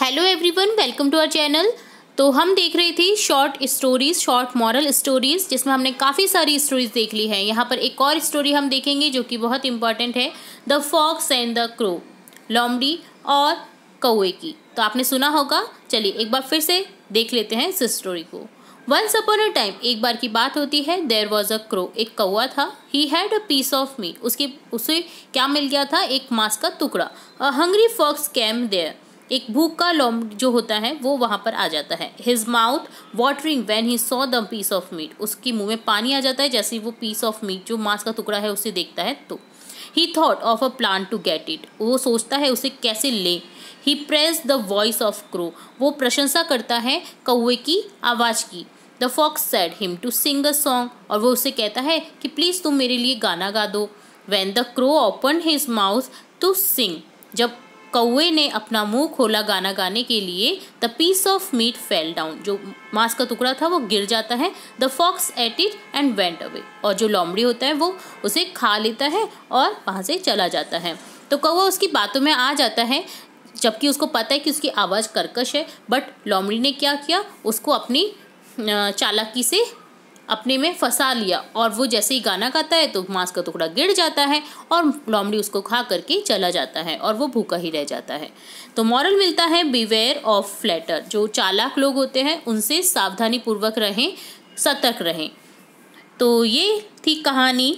Hello everyone, welcome to our channel. तो हम देख रहे थे short stories, short moral stories, जिसमें हमने काफ़ी सारी स्टोरीज देख ली है। यहाँ पर एक और स्टोरी हम देखेंगे जो कि बहुत इंपॉर्टेंट है, the fox and the crow, लोमड़ी और कौवे की। तो आपने सुना होगा, चलिए एक बार फिर से देख लेते हैं इस स्टोरी को। वंस अपॉन अ टाइम, एक बार की बात होती है, देयर वॉज अ क्रो, एक कौवा था। He had a piece of meat, उसे क्या मिल गया था? एक मांस का टुकड़ा। A hungry fox came there, एक भूख का लोमड़ी जो होता है वो वहां पर आ जाता है। His mouth watering when he saw the piece of meat, उसकी मुंह में पानी आ जाता है जैसे वो पीस ऑफ मीट जो मांस का टुकड़ा है उसे देखता है। तो he thought of a plan to get it, वो सोचता है उसे कैसे ले। He praised the voice of crow, वो प्रशंसा करता है कौवे की आवाज की। The fox said him to sing a song, और वो उसे कहता है कि प्लीज तुम मेरे लिए गाना गा दो। When the crow open his mouth to sing, जब कौवे ने अपना मुंह खोला गाना गाने के लिए, the piece of meat fell down, जो मांस का टुकड़ा था वो गिर जाता है। The fox ate it and went away, और जो लोमड़ी होता है वो उसे खा लेता है और वहां से चला जाता है। तो कौवा उसकी बातों में आ जाता है, जबकि उसको पता है कि उसकी आवाज़ कर्कश है, बट लोमड़ी ने क्या किया, उसको अपनी चालाकी से अपने में फंसा लिया, और वो जैसे ही गाना गाता है तो मांस का टुकड़ा गिर जाता है और लोमड़ी उसको खा करके चला जाता है और वो भूखा ही रह जाता है। तो मॉरल मिलता है, बिवेयर ऑफ फ्लैटर, जो चालाक लोग होते हैं उनसे सावधानी पूर्वक रहें, सतर्क रहें। तो ये थी कहानी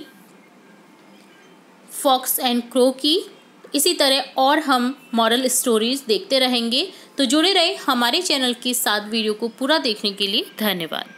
फॉक्स एंड क्रो की। इसी तरह और हम मॉरल स्टोरीज देखते रहेंगे, तो जुड़े रहे हमारे चैनल के साथ। वीडियो को पूरा देखने के लिए धन्यवाद।